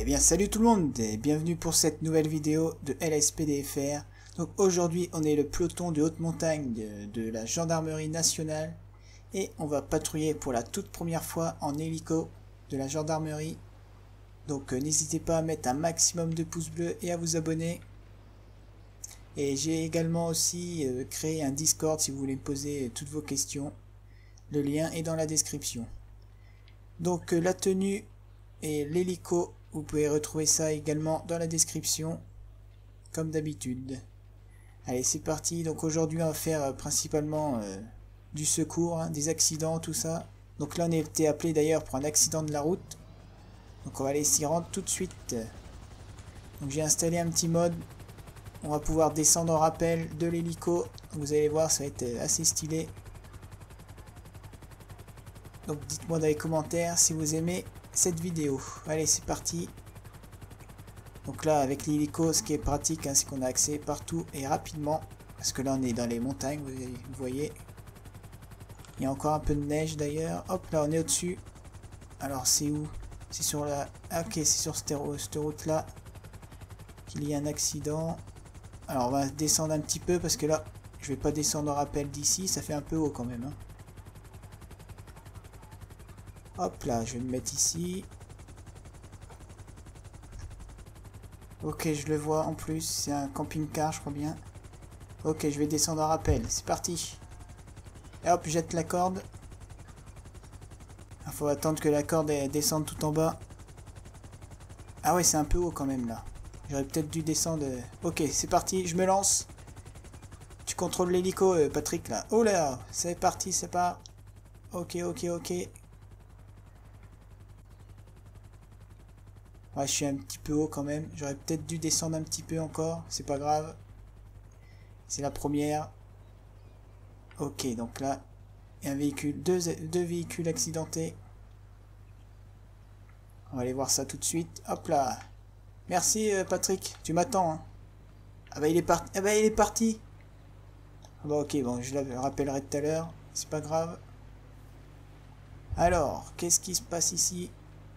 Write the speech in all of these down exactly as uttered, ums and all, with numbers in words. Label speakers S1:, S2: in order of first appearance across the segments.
S1: Eh bien salut tout le monde et bienvenue pour cette nouvelle vidéo de L S P D F R. Donc aujourd'hui on est le peloton de haute montagne de, de la gendarmerie nationale et on va patrouiller pour la toute première fois en hélico de la gendarmerie. Donc euh, n'hésitez pas à mettre un maximum de pouces bleus et à vous abonner. Et j'ai également aussi euh, créé un Discord si vous voulez me poser toutes vos questions. Le lien est dans la description. Donc euh, la tenue et l'hélico, vous pouvez retrouver ça également dans la description, comme d'habitude. Allez, c'est parti. Donc aujourd'hui, on va faire euh, principalement euh, du secours, hein, des accidents, tout ça. Donc là, on a été appelé d'ailleurs pour un accident de la route. Donc on va aller s'y rendre tout de suite. Donc j'ai installé un petit mode. On va pouvoir descendre en rappel de l'hélico. Vous allez voir, ça va être assez stylé. Donc dites-moi dans les commentaires si vous aimez cette vidéo. Allez, c'est parti. Donc là, avec l'hélico, ce qui est pratique, hein, c'est qu'on a accès partout et rapidement. Parce que là, on est dans les montagnes, vous, vous voyez. Il y a encore un peu de neige d'ailleurs. Hop, là, on est au-dessus. Alors, c'est où? C'est sur la... Ah, ok, c'est sur cette, cette route-là qu'il y a un accident. Alors, on va descendre un petit peu parce que là, je vais pas descendre en rappel d'ici. Ça fait un peu haut quand même, hein. Hop là, je vais me mettre ici. Ok, je le vois en plus, c'est un camping-car, je crois bien. Ok, je vais descendre en rappel, c'est parti. Et hop, jette la corde. Il faut attendre que la corde elle descende tout en bas. Ah ouais, c'est un peu haut quand même là. J'aurais peut-être dû descendre... Ok, c'est parti, je me lance. Tu contrôles l'hélico, euh, Patrick, là. Oh là, c'est parti, c'est part. Ok, ok, ok. Ouais, je suis un petit peu haut quand même. J'aurais peut-être dû descendre un petit peu encore. C'est pas grave. C'est la première. Ok, donc là, il y a un véhicule, deux, deux véhicules accidentés. On va aller voir ça tout de suite. Hop là. Merci euh, Patrick, tu m'attends. Hein. Ah bah il est parti. Ah bah il est parti. Ah bah ok, bon, je le rappellerai tout à l'heure. C'est pas grave. Alors, qu'est-ce qui se passe ici?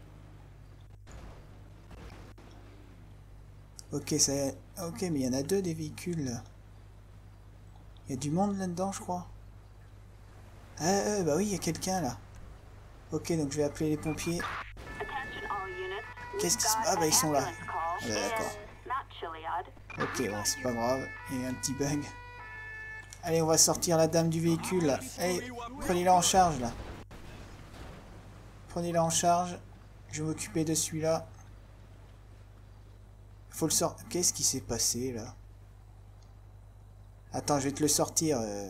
S1: Ok, ça... ok, mais il y en a deux des véhicules là. Il y a du monde là-dedans, je crois. Ah, euh, bah oui, il y a quelqu'un là. Ok, donc je vais appeler les pompiers. Qu'est-ce qui se passe? Ah, bah ils sont là. Ah, bah d'accord. Ok, bon, c'est pas grave. Il y a un petit bug. Allez, on va sortir la dame du véhicule là. Allez, prenez-la en charge là. Prenez-la en charge. Je vais m'occuper de celui-là. Faut le sortir. Qu'est-ce qui s'est passé là? Attends, je vais te le sortir. Euh...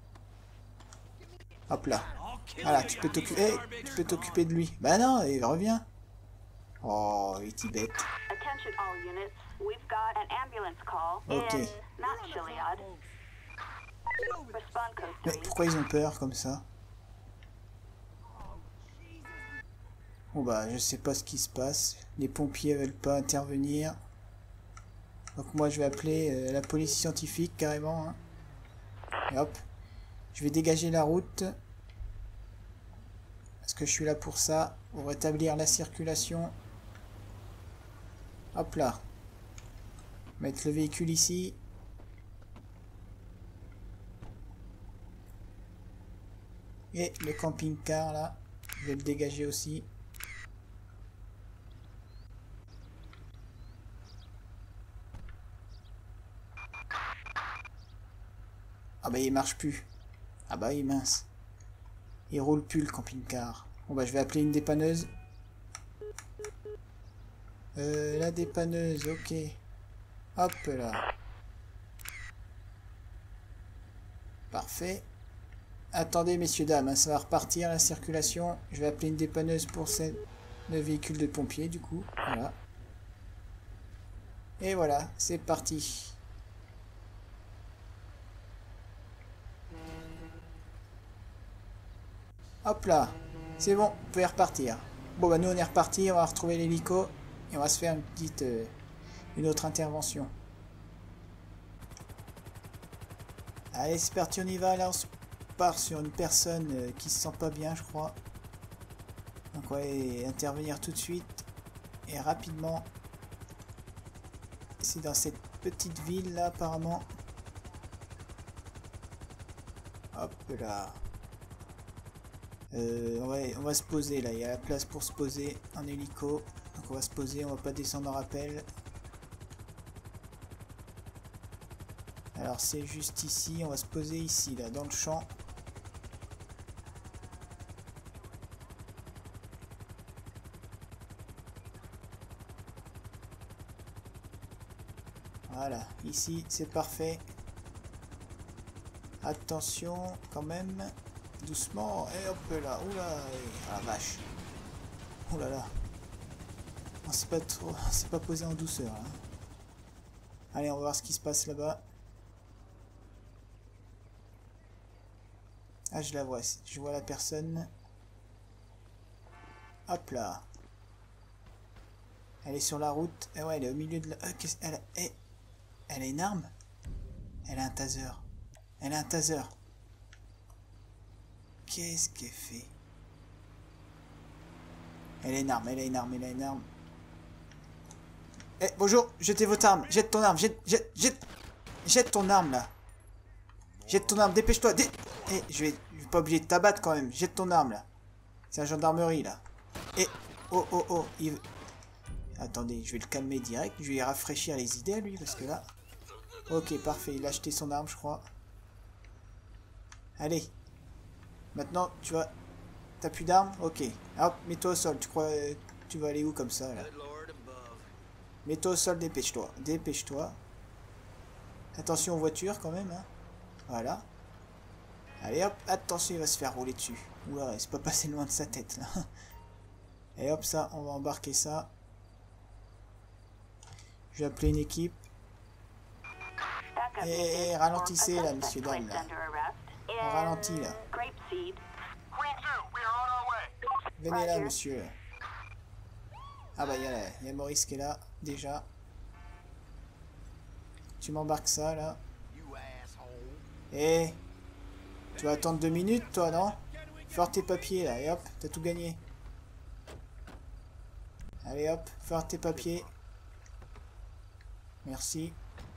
S1: Hop là. Voilà, tu peux t'occuper. Hey, tu peux t'occuper de lui. Bah non, il revient. Oh, il est bête. Ok. Mais pourquoi ils ont peur comme ça? Bon bah, je sais pas ce qui se passe. Les pompiers veulent pas intervenir. Donc moi je vais appeler euh, la police scientifique carrément. Hein. Et hop. Je vais dégager la route. Parce que je suis là pour ça. Pour rétablir la circulation. Hop là. Mettre le véhicule ici. Et le camping-car là. Je vais le dégager aussi. Ah bah il marche plus. Ah bah il mince. Il roule plus le camping-car. Bon bah je vais appeler une dépanneuse. Euh, la dépanneuse, ok. Hop là. Parfait. Attendez messieurs dames, hein, ça va repartir la circulation. Je vais appeler une dépanneuse pour ce... le véhicule de pompier du coup. Voilà. Et voilà, c'est parti. Hop là, c'est bon, vous pouvez repartir. Bon bah nous on est reparti, on va retrouver l'hélico et on va se faire une petite, euh, une autre intervention. Allez c'est parti, on y va. Là on se part sur une personne euh, qui se sent pas bien je crois. Donc on va intervenir tout de suite. et rapidement. C'est dans cette petite ville là apparemment. Hop là. Euh, on, va, on va se poser là, il y a la place pour se poser en hélico. Donc on va se poser, on va pas descendre en rappel. Alors c'est juste ici, on va se poser ici là, dans le champ. Voilà, ici c'est parfait. Attention quand même. Doucement, et hop là, oula, ah la vache. Oula là. On s'est pas trop, c'est pas posé en douceur. Hein. Allez, on va voir ce qui se passe là-bas. Ah, je la vois, je vois la personne. Hop là. Elle est sur la route. Eh ouais, elle est au milieu de la... Euh, elle, a... eh, elle a une arme. Elle a un taser. Elle a un taser. Qu'est-ce qu'elle fait? Elle a une arme, elle a une arme, elle a une arme. Eh, bonjour, jetez votre arme, jette ton arme, jette, jette, jette, jette ton arme là. Jette ton arme, dépêche-toi. Dé... Eh, je vais, je vais pas obligé de t'abattre quand même. Jette ton arme là. C'est la gendarmerie là. Eh, oh, oh, oh, il... Attendez, je vais le calmer direct. Je vais rafraîchir les idées à lui parce que là... Ok, parfait, il a acheté son arme, je crois. Allez. Maintenant, tu vas... T'as plus d'armes? Ok. Hop, mets-toi au sol. Tu crois... Tu vas aller où comme ça, là? Mets-toi au sol, dépêche-toi. Dépêche-toi. Attention aux voitures, quand même, hein. Voilà. Allez, hop. Attention, il va se faire rouler dessus. Oula, c'est pas passé loin de sa tête, là. Et hop, ça, on va embarquer ça. Je vais appeler une équipe. Et, et ralentissez, là, messieurs, dames, là. On ralentit, là. Venez là, monsieur. Ah bah, il y, y a Maurice qui est là, déjà. Tu m'embarques ça, là. Et... Tu vas attendre deux minutes, toi, non? Fais tes papiers, là, et hop, t'as tout gagné. Allez, hop, fais tes papiers. Merci.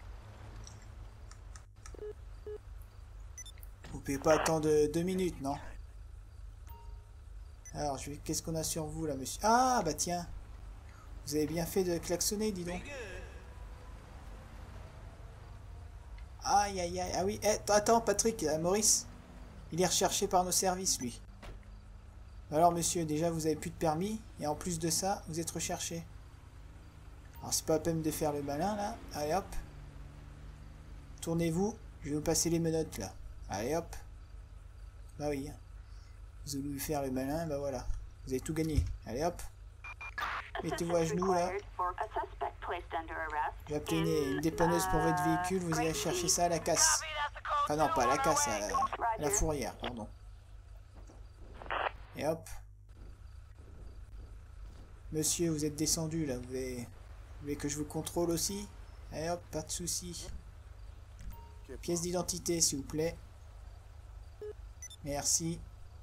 S1: Vous pouvez pas attendre deux minutes, non? Alors, je vais... qu'est-ce qu'on a sur vous, là, monsieur? Ah, bah tiens. Vous avez bien fait de klaxonner, dis donc. Aïe, aïe, aïe. Ah oui, eh, attends, Patrick, euh, Maurice. Il est recherché par nos services, lui. Alors, monsieur, déjà, vous avez plus de permis. Et en plus de ça, vous êtes recherché. Alors, c'est pas la peine de faire le malin, là. Allez, hop. Tournez-vous. Je vais vous passer les menottes, là. Allez, hop. Bah oui. Vous avez voulu faire le malin, bah voilà. Vous avez tout gagné. Allez, hop. Mettez-vous à genoux, là. Je vais appeler une, une dépanneuse pour votre véhicule. Vous allez chercher ça à la casse. Enfin, non, pas à la casse, à la, à la fourrière, pardon. Et hop. Monsieur, vous êtes descendu, là. Vous voulez, vous voulez que je vous contrôle aussi? Allez, hop, pas de soucis. Pièce d'identité, s'il vous plaît. Merci.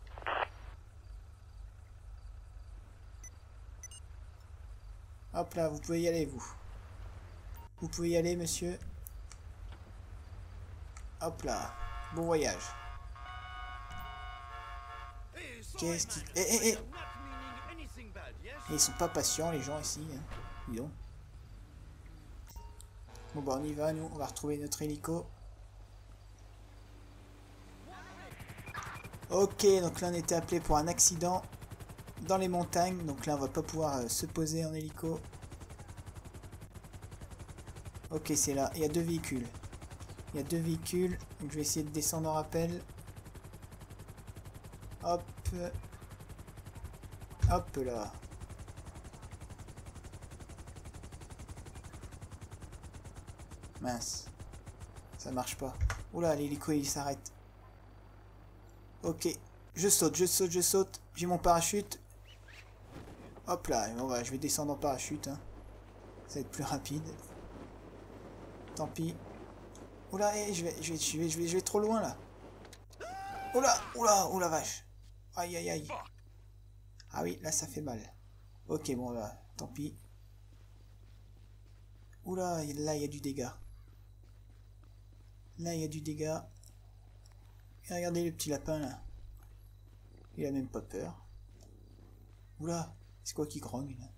S1: Hop là, vous pouvez y aller, vous. Vous pouvez y aller, monsieur. Hop là. Bon voyage. Qu'est-ce qui... Eh, eh, eh. Ils sont pas patients, les gens, ici. Hein. Dis donc. Bon, bah, on y va, nous. On va retrouver notre hélico. Ok, donc là, on était appelé pour un accident dans les montagnes. Donc là, on va pas pouvoir euh, se poser en hélico. Ok, c'est là. Il y a deux véhicules. Il y a deux véhicules. Donc je vais essayer de descendre en rappel. Hop. Hop là. Mince. Ça marche pas. Oula, l'hélico il s'arrête. Ok. Je saute, je saute, je saute. J'ai mon parachute. Hop là. Bon, bah, je vais descendre en parachute. Hein. Ça va être plus rapide. Tant pis. Oula, eh, je, vais, je, vais, je, vais, je, vais, je vais trop loin là. Oula, oula, oula vache. Aïe, aïe, aïe. Ah oui, là ça fait mal. Ok, bon là, tant pis. Oula, là il y a du dégât. Là il y a du dégât. Et regardez le petit lapin là. Il a même pas peur. Oula, c'est quoi qui grogne là?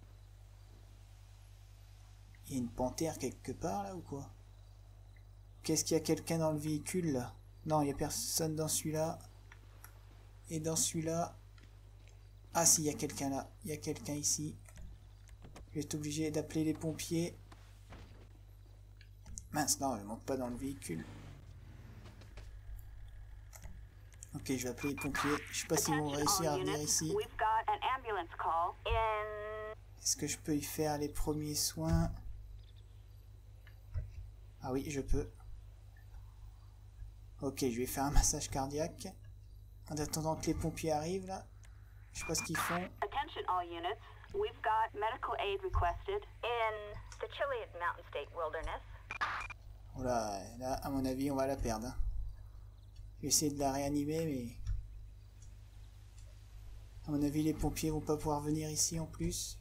S1: Il y a une panthère quelque part là ou quoi? Qu'est-ce qu'il y a quelqu'un dans le véhicule là? Non, il n'y a personne dans celui-là. Et dans celui-là... Ah si, il y a quelqu'un là. Il y a quelqu'un ici. Je vais être obligé d'appeler les pompiers. Mince, non, je ne monte pas dans le véhicule. Ok, je vais appeler les pompiers. Je sais pas s'ils vont réussir à venir ici. Est-ce que je peux y faire les premiers soins? Ah oui, je peux. Ok, je vais faire un massage cardiaque. En attendant que les pompiers arrivent là. Je sais pas ce qu'ils font.
S2: Attention all units. We've got medical aid requested in the Chilean Mountain State Wilderness.
S1: Oh là, là, à mon avis, on va la perdre. Hein. Je vais essayer de la réanimer, mais... À mon avis, les pompiers vont pas pouvoir venir ici en plus.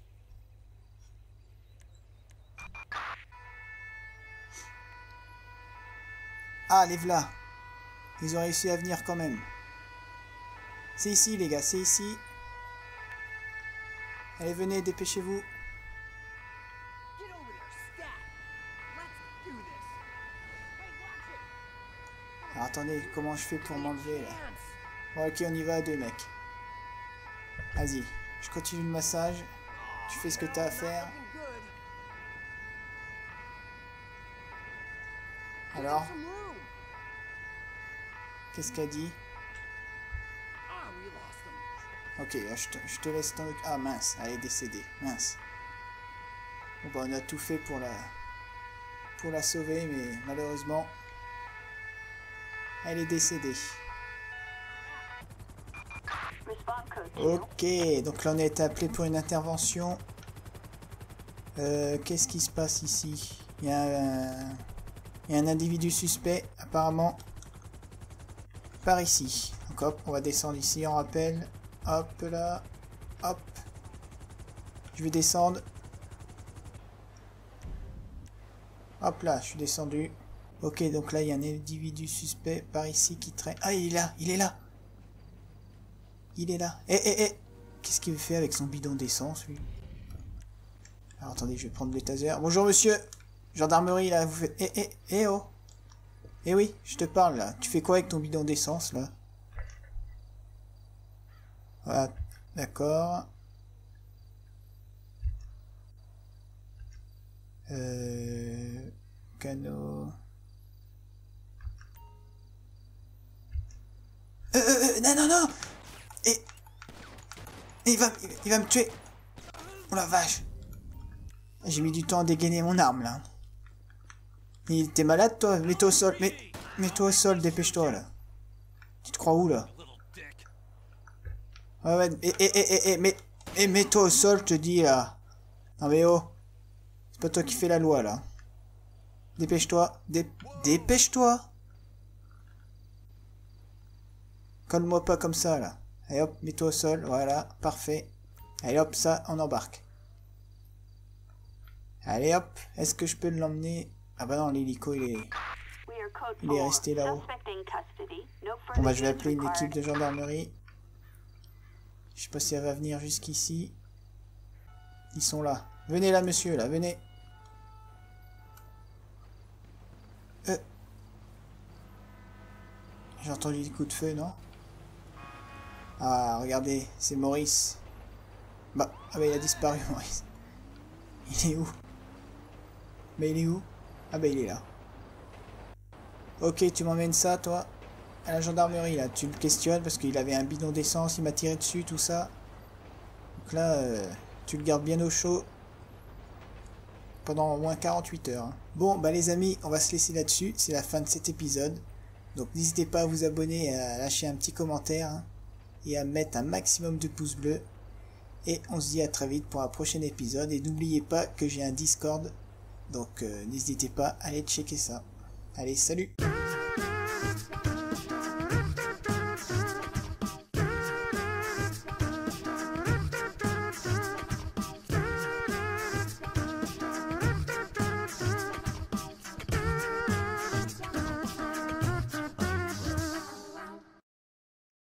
S1: Ah, les v'là. Ils ont réussi à venir quand même. C'est ici, les gars, c'est ici. Allez, venez, dépêchez-vous. Alors, attendez, comment je fais pour m'enlever, là? Bon, ok, on y va à deux, mecs. Vas-y, je continue le massage. Tu fais ce que t'as à faire. Alors? Qu'est-ce qu'elle dit? Ok, je te, je te laisse t'en occuper. Ah mince, elle est décédée. Mince. Bon bah on a tout fait pour la pour la sauver, mais malheureusement elle est décédée. Ok, donc là on a été appelé pour une intervention. Euh, Qu'est-ce qui se passe ici? Il y a un, il y a un individu suspect apparemment par ici. Donc hop, on va descendre ici, on rappelle. Hop là, hop. Je vais descendre. Hop là, je suis descendu. Ok, donc là, il y a un individu suspect par ici qui traîne. Ah, il est là, il est là. Il est là. Eh, eh, eh. Qu'est-ce qu'il fait avec son bidon d'essence, lui? Alors, attendez, je vais prendre le taser. Bonjour, monsieur. Gendarmerie, là, vous faites... Eh, eh, eh, oh. Eh oui, je te parle, là. Tu fais quoi avec ton bidon d'essence, là? Voilà, d'accord. Euh... Canot... Euh, euh, non, non, non. Et... et il va, il va me tuer. Oh la vache. J'ai mis du temps à dégainer mon arme, là. Il t'es malade, toi? Mets-toi au sol. Mets, mets-toi au sol, dépêche-toi, là. Tu te crois où, là? Ouais, ouais, et, et, et, et, mais, et mets-toi au sol, je te dis, là. Non, mais oh. C'est pas toi qui fais la loi, là. Dépêche-toi. Dé Dépêche-toi. Colle-moi pas comme ça, là. Allez, hop, mets-toi au sol. Voilà, parfait. Allez, hop, ça, on embarque. Allez, hop. Est-ce que je peux l'emmener? Ah bah non, l'hélico, il est... Il est resté là-haut. Bon, bah, je vais appeler une équipe de gendarmerie. Je sais pas si elle va venir jusqu'ici. Ils sont là. Venez là, monsieur, là, venez. Euh. J'ai entendu des coups de feu, non? Ah, regardez, c'est Maurice. Bah, ah bah il a disparu, Maurice. Il est où? Mais il est où? Ah bah il est là. Ok, tu m'emmènes ça, toi? À la gendarmerie, là, tu le questionnes parce qu'il avait un bidon d'essence, il m'a tiré dessus, tout ça. Donc là, euh, tu le gardes bien au chaud pendant au moins quarante-huit heures. Hein. Bon, bah les amis, on va se laisser là-dessus. C'est la fin de cet épisode. Donc n'hésitez pas à vous abonner et à lâcher un petit commentaire. Hein, et à mettre un maximum de pouces bleus. Et on se dit à très vite pour un prochain épisode. Et n'oubliez pas que j'ai un Discord. Donc euh, n'hésitez pas à aller checker ça. Allez, salut!